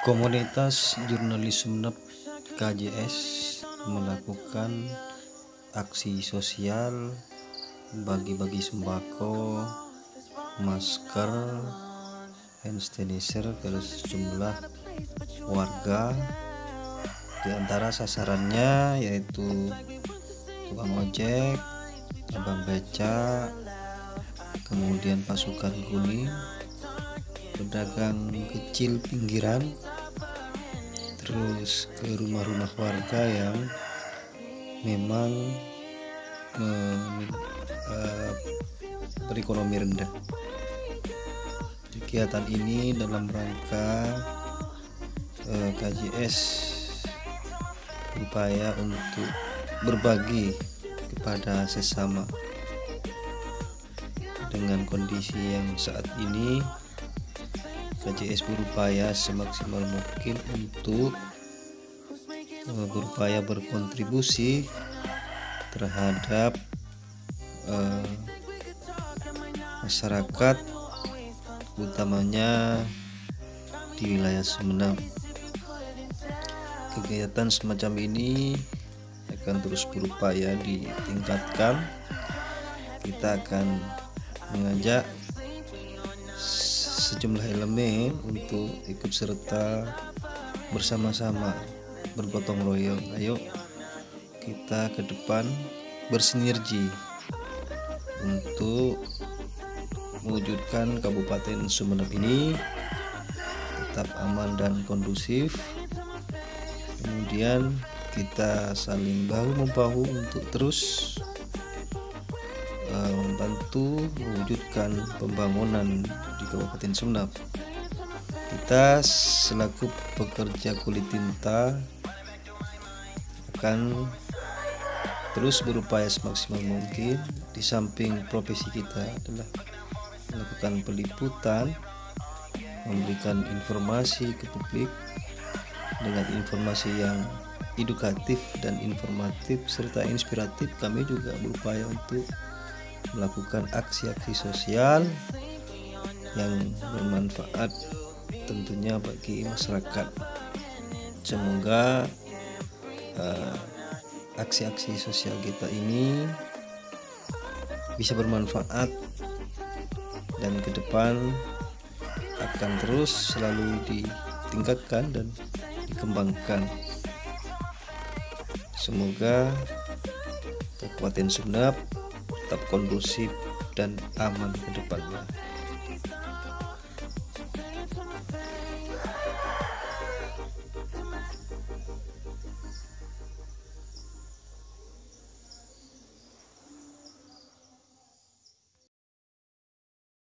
Komunitas Jurnalis Sumeneb KJS melakukan aksi sosial bagi-bagi sembako, masker, hand sanitizer ke sejumlah warga. Di antara sasarannya yaitu tukang ojek, abang beca, kemudian pasukan kuning, pedagang kecil pinggiran, terus ke rumah-rumah warga yang memang berekonomi rendah. Kegiatan ini dalam rangka KJS berupaya untuk berbagi kepada sesama. Dengan kondisi yang saat ini, KJS berupaya semaksimal mungkin untuk berupaya berkontribusi terhadap masyarakat, utamanya di wilayah Sumeneb. Kegiatan semacam ini akan terus berupaya ditingkatkan. Kita akan mengajak sejumlah elemen untuk ikut serta bersama-sama, bergotong royong. Ayo kita ke depan bersinergi untuk mewujudkan Kabupaten Sumeneb ini tetap aman dan kondusif. Kemudian kita saling bahu-membahu untuk terus membantu mewujudkan pembangunan di Kabupaten Sumeneb. Kita selaku pekerja kulit tinta akan terus berupaya semaksimal mungkin. Di samping profesi kita adalah melakukan peliputan, memberikan informasi ke publik dengan informasi yang edukatif dan informatif serta inspiratif. Kami juga berupaya untuk melakukan aksi-aksi sosial yang bermanfaat tentunya bagi masyarakat. Semoga aksi-aksi sosial kita ini bisa bermanfaat dan ke depan akan terus selalu ditingkatkan dan dikembangkan. Semoga Kabupaten Sumeneb tetap kondusif dan aman ke depannya.